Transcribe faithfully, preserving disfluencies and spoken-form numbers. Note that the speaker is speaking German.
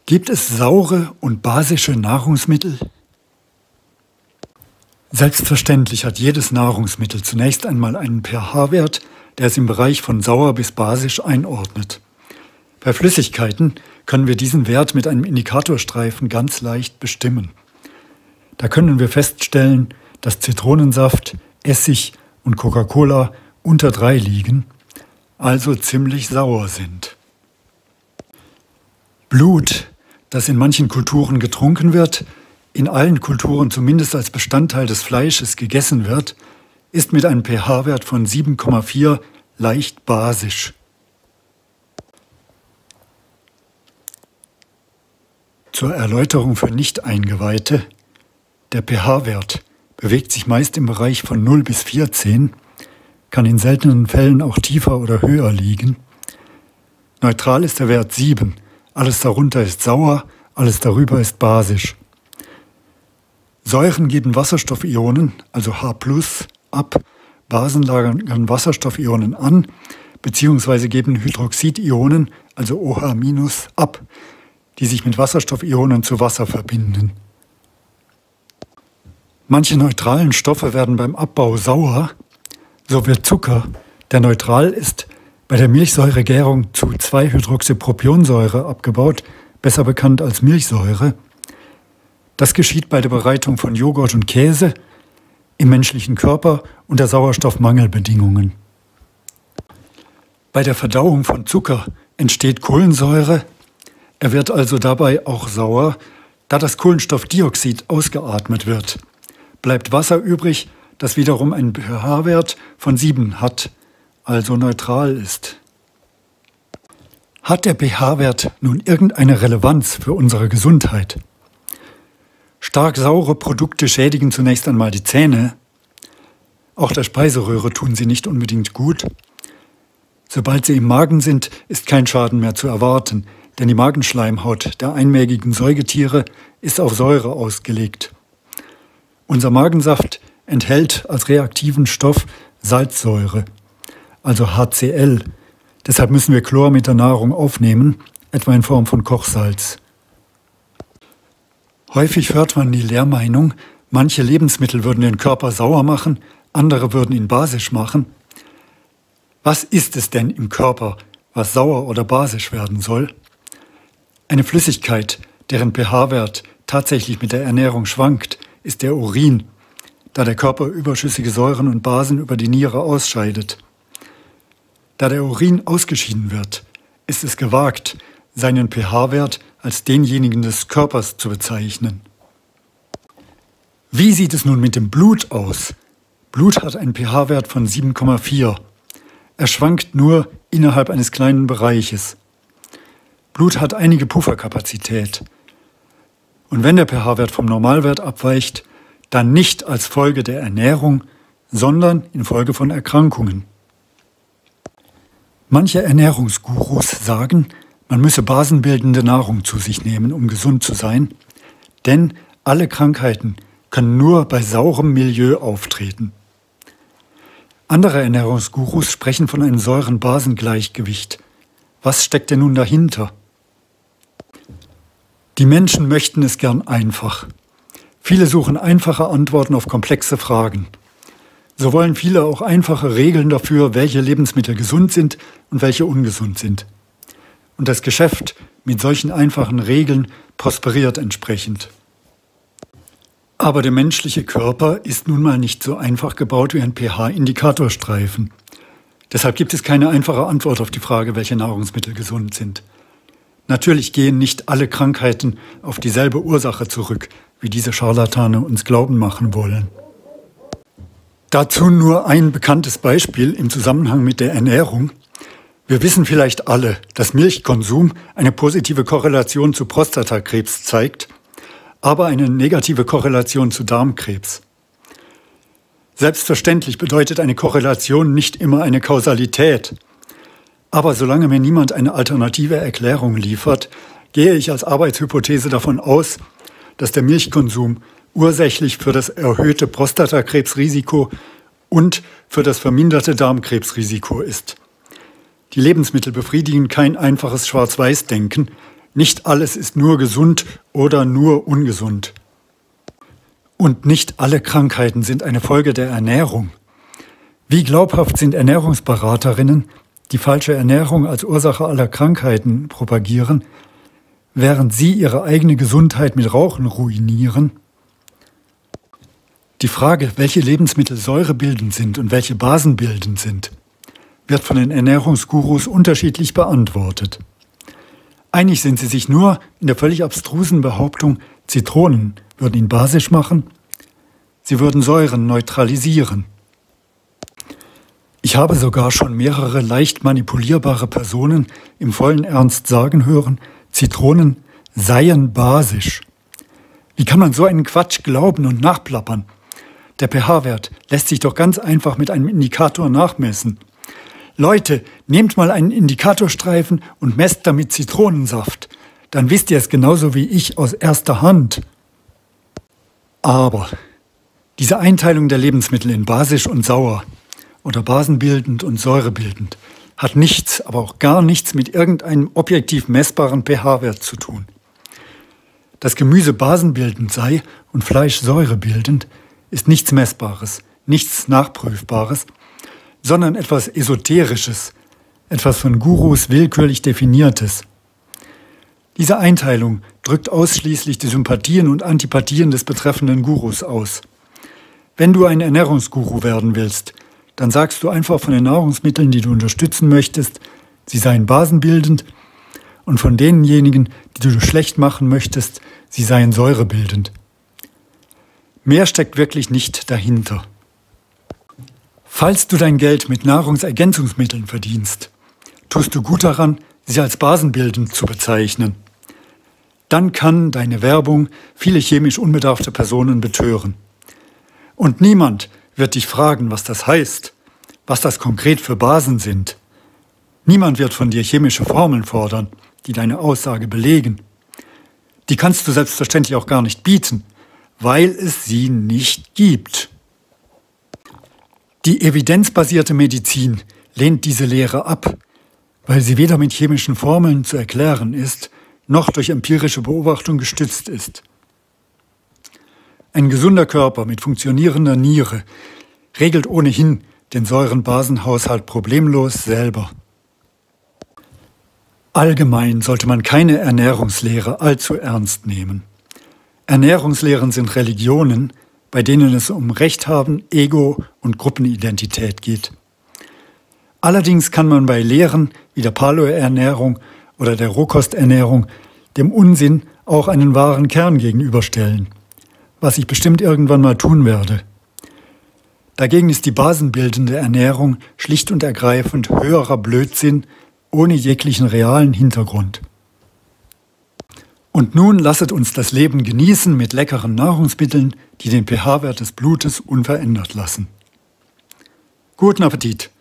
Gibt es saure und basische Nahrungsmittel? Selbstverständlich hat jedes Nahrungsmittel zunächst einmal einen pH-Wert, der es im Bereich von sauer bis basisch einordnet. Bei Flüssigkeiten können wir diesen Wert mit einem Indikatorstreifen ganz leicht bestimmen. Da können wir feststellen, dass Zitronensaft, Essig und Coca-Cola unter drei liegen, also ziemlich sauer sind. Blut, das in manchen Kulturen getrunken wird, in allen Kulturen zumindest als Bestandteil des Fleisches gegessen wird, ist mit einem pH-Wert von sieben Komma vier leicht basisch. Zur Erläuterung für Nicht-Eingeweihte: Der pH-Wert bewegt sich meist im Bereich von null bis vierzehn, kann in seltenen Fällen auch tiefer oder höher liegen. Neutral ist der Wert sieben, alles darunter ist sauer, alles darüber ist basisch. Säuren geben Wasserstoffionen, also H plus, ab, Basen lagern Wasserstoffionen an, beziehungsweise geben Hydroxidionen, also O H minus, ab, die sich mit Wasserstoffionen zu Wasser verbinden. Manche neutralen Stoffe werden beim Abbau sauer, so wird Zucker, der neutral ist, bei der Milchsäuregärung zu zwei Hydroxypropionsäure abgebaut, besser bekannt als Milchsäure. Das geschieht bei der Bereitung von Joghurt und Käse, im menschlichen Körper unter Sauerstoffmangelbedingungen. Bei der Verdauung von Zucker entsteht Kohlensäure, er wird also dabei auch sauer, da das Kohlenstoffdioxid ausgeatmet wird. Bleibt Wasser übrig, das wiederum einen pH-Wert von sieben hat, also neutral ist. Hat der pH-Wert nun irgendeine Relevanz für unsere Gesundheit? Stark saure Produkte schädigen zunächst einmal die Zähne. Auch der Speiseröhre tun sie nicht unbedingt gut. Sobald sie im Magen sind, ist kein Schaden mehr zu erwarten, denn die Magenschleimhaut der einmägigen Säugetiere ist auf Säure ausgelegt. Unser Magensaft enthält als reaktiven Stoff Salzsäure, also H C l. Deshalb müssen wir Chlor mit der Nahrung aufnehmen, etwa in Form von Kochsalz. Häufig hört man die Lehrmeinung, manche Lebensmittel würden den Körper sauer machen, andere würden ihn basisch machen. Was ist es denn im Körper, was sauer oder basisch werden soll? Eine Flüssigkeit, deren pH-Wert tatsächlich mit der Ernährung schwankt, ist der Urin, da der Körper überschüssige Säuren und Basen über die Niere ausscheidet. Da der Urin ausgeschieden wird, ist es gewagt, seinen pH-Wert als denjenigen des Körpers zu bezeichnen. Wie sieht es nun mit dem Blut aus? Blut hat einen pH-Wert von sieben Komma vier. Er schwankt nur innerhalb eines kleinen Bereiches. Blut hat einige Pufferkapazität. Und wenn der pH-Wert vom Normalwert abweicht, dann nicht als Folge der Ernährung, sondern infolge von Erkrankungen. Manche Ernährungsgurus sagen, man müsse basenbildende Nahrung zu sich nehmen, um gesund zu sein, denn alle Krankheiten können nur bei saurem Milieu auftreten. Andere Ernährungsgurus sprechen von einem Säuren-Basen-Gleichgewicht. Was steckt denn nun dahinter? Die Menschen möchten es gern einfach. Viele suchen einfache Antworten auf komplexe Fragen. So wollen viele auch einfache Regeln dafür, welche Lebensmittel gesund sind und welche ungesund sind. Und das Geschäft mit solchen einfachen Regeln prosperiert entsprechend. Aber der menschliche Körper ist nun mal nicht so einfach gebaut wie ein pH-Indikatorstreifen. Deshalb gibt es keine einfache Antwort auf die Frage, welche Nahrungsmittel gesund sind. Natürlich gehen nicht alle Krankheiten auf dieselbe Ursache zurück, wie diese Scharlatane uns glauben machen wollen. Dazu nur ein bekanntes Beispiel im Zusammenhang mit der Ernährung. Wir wissen vielleicht alle, dass Milchkonsum eine positive Korrelation zu Prostatakrebs zeigt, aber eine negative Korrelation zu Darmkrebs. Selbstverständlich bedeutet eine Korrelation nicht immer eine Kausalität. Aber solange mir niemand eine alternative Erklärung liefert, gehe ich als Arbeitshypothese davon aus, dass der Milchkonsum ursächlich für das erhöhte Prostatakrebsrisiko und für das verminderte Darmkrebsrisiko ist. Die Lebensmittel befriedigen kein einfaches Schwarz-Weiß-Denken, Nicht alles ist nur gesund oder nur ungesund. Und nicht alle Krankheiten sind eine Folge der Ernährung. Wie glaubhaft sind Ernährungsberaterinnen, die falsche Ernährung als Ursache aller Krankheiten propagieren, während sie ihre eigene Gesundheit mit Rauchen ruinieren? Die Frage, welche Lebensmittel säurebildend sind und welche basenbildend sind, wird von den Ernährungsgurus unterschiedlich beantwortet. Einig sind sie sich nur in der völlig abstrusen Behauptung, Zitronen würden ihn basisch machen, sie würden Säuren neutralisieren. Ich habe sogar schon mehrere leicht manipulierbare Personen im vollen Ernst sagen hören, Zitronen seien basisch. Wie kann man so einen Quatsch glauben und nachplappern? Der pH-Wert lässt sich doch ganz einfach mit einem Indikator nachmessen. Leute, nehmt mal einen Indikatorstreifen und messt damit Zitronensaft. Dann wisst ihr es genauso wie ich aus erster Hand. Aber diese Einteilung der Lebensmittel in basisch und sauer oder basenbildend und säurebildend hat nichts, aber auch gar nichts mit irgendeinem objektiv messbaren pH-Wert zu tun. Dass Gemüse basenbildend sei und Fleisch säurebildend, ist nichts Messbares, nichts Nachprüfbares, sondern etwas Esoterisches, etwas von Gurus willkürlich Definiertes. Diese Einteilung drückt ausschließlich die Sympathien und Antipathien des betreffenden Gurus aus. Wenn du ein Ernährungsguru werden willst, dann sagst du einfach von den Nahrungsmitteln, die du unterstützen möchtest, sie seien basenbildend, und von denjenigen, die du schlecht machen möchtest, sie seien säurebildend. Mehr steckt wirklich nicht dahinter. Falls du dein Geld mit Nahrungsergänzungsmitteln verdienst, tust du gut daran, sie als basenbildend zu bezeichnen. Dann kann deine Werbung viele chemisch unbedarfte Personen betören. Und niemand wird dich fragen, was das heißt, was das konkret für Basen sind. Niemand wird von dir chemische Formeln fordern, die deine Aussage belegen. Die kannst du selbstverständlich auch gar nicht bieten, weil es sie nicht gibt. Die evidenzbasierte Medizin lehnt diese Lehre ab, weil sie weder mit chemischen Formeln zu erklären ist, noch durch empirische Beobachtung gestützt ist. Ein gesunder Körper mit funktionierender Niere regelt ohnehin den Säuren-Basen-Haushalt problemlos selber. Allgemein sollte man keine Ernährungslehre allzu ernst nehmen. Ernährungslehren sind Religionen, bei denen es um Rechthaben, Ego und Gruppenidentität geht. Allerdings kann man bei Lehren wie der Paleo-Ernährung oder der Rohkosternährung dem Unsinn auch einen wahren Kern gegenüberstellen, was ich bestimmt irgendwann mal tun werde. Dagegen ist die basenbildende Ernährung schlicht und ergreifend höherer Blödsinn ohne jeglichen realen Hintergrund. Und nun lasset uns das Leben genießen mit leckeren Nahrungsmitteln, die den pH-Wert des Blutes unverändert lassen. Guten Appetit!